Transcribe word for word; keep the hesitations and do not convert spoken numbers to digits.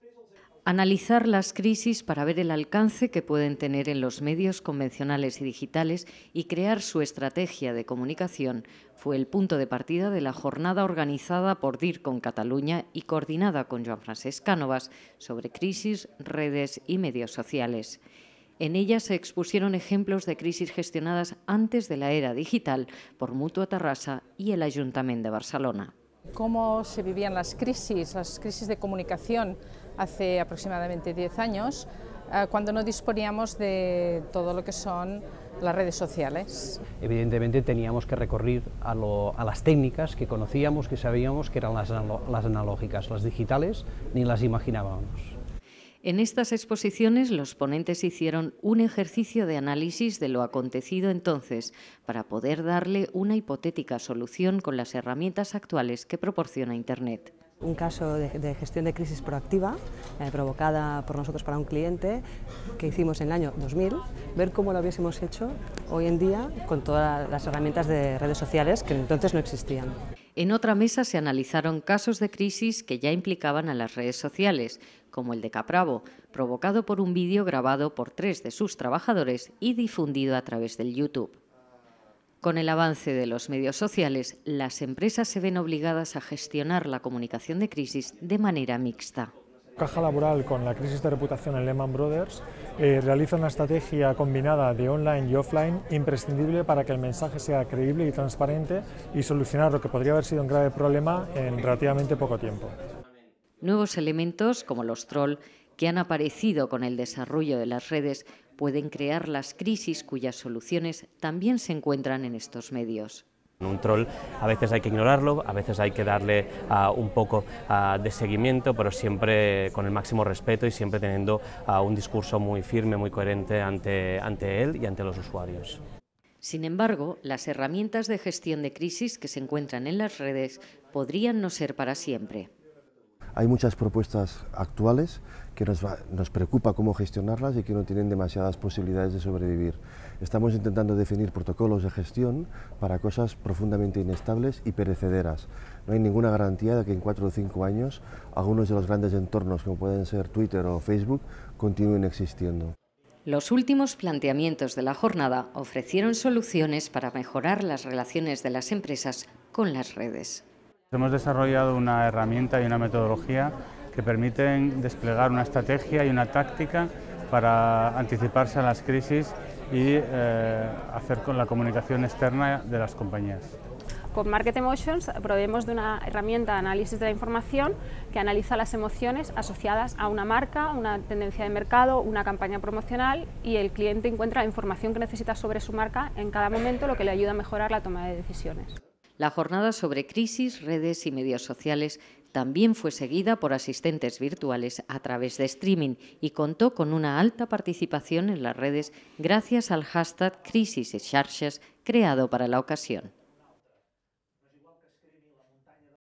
Analizar las crisis para ver el alcance que pueden tener en los medios convencionales y digitales y crear su estrategia de comunicación fue el punto de partida de la jornada organizada por DIRCOM Cataluña y coordinada con Joan Francesc Cánovas sobre crisis, redes y medios sociales. En ella se expusieron ejemplos de crisis gestionadas antes de la era digital por Mutua Terrassa y el Ayuntamiento de Barcelona. Cómo se vivían las crisis, las crisis de comunicación hace aproximadamente diez años, eh, cuando no disponíamos de todo lo que son las redes sociales. Evidentemente teníamos que recurrir a, lo, a las técnicas que conocíamos, que sabíamos que eran las, las analógicas, las digitales ni las imaginábamos. En estas exposiciones los ponentes hicieron un ejercicio de análisis de lo acontecido entonces para poder darle una hipotética solución con las herramientas actuales que proporciona Internet. Un caso de, de gestión de crisis proactiva eh, provocada por nosotros para un cliente que hicimos en el año dos mil, ver cómo lo hubiésemos hecho hoy en día con todas las herramientas de redes sociales que entonces no existían. En otra mesa se analizaron casos de crisis que ya implicaban a las redes sociales, como el de Capravo, provocado por un vídeo grabado por tres de sus trabajadores y difundido a través del YouTube. Con el avance de los medios sociales, las empresas se ven obligadas a gestionar la comunicación de crisis de manera mixta. Caja Laboral, con la crisis de reputación en Lehman Brothers, eh, realiza una estrategia combinada de online y offline imprescindible para que el mensaje sea creíble y transparente y solucionar lo que podría haber sido un grave problema en relativamente poco tiempo. Nuevos elementos, como los troll, que han aparecido con el desarrollo de las redes, pueden crear las crisis cuyas soluciones también se encuentran en estos medios. Un troll a veces hay que ignorarlo, a veces hay que darle uh, un poco uh, de seguimiento, pero siempre con el máximo respeto y siempre teniendo uh, un discurso muy firme, muy coherente ante, ante él y ante los usuarios. Sin embargo, las herramientas de gestión de crisis que se encuentran en las redes podrían no ser para siempre. Hay muchas propuestas actuales que nos, va, nos preocupa cómo gestionarlas y que no tienen demasiadas posibilidades de sobrevivir. Estamos intentando definir protocolos de gestión para cosas profundamente inestables y perecederas. No hay ninguna garantía de que en cuatro o cinco años algunos de los grandes entornos, como pueden ser Twitter o Facebook, continúen existiendo. Los últimos planteamientos de la jornada ofrecieron soluciones para mejorar las relaciones de las empresas con las redes. Hemos desarrollado una herramienta y una metodología que permiten desplegar una estrategia y una táctica para anticiparse a las crisis y eh, hacer con la comunicación externa de las compañías. Con Market Emotions proveemos de una herramienta de análisis de la información que analiza las emociones asociadas a una marca, una tendencia de mercado, una campaña promocional, y el cliente encuentra la información que necesita sobre su marca en cada momento, lo que le ayuda a mejorar la toma de decisiones. La jornada sobre crisis, redes y medios sociales también fue seguida por asistentes virtuales a través de streaming y contó con una alta participación en las redes gracias al hashtag Crisis y Xarxes creado para la ocasión.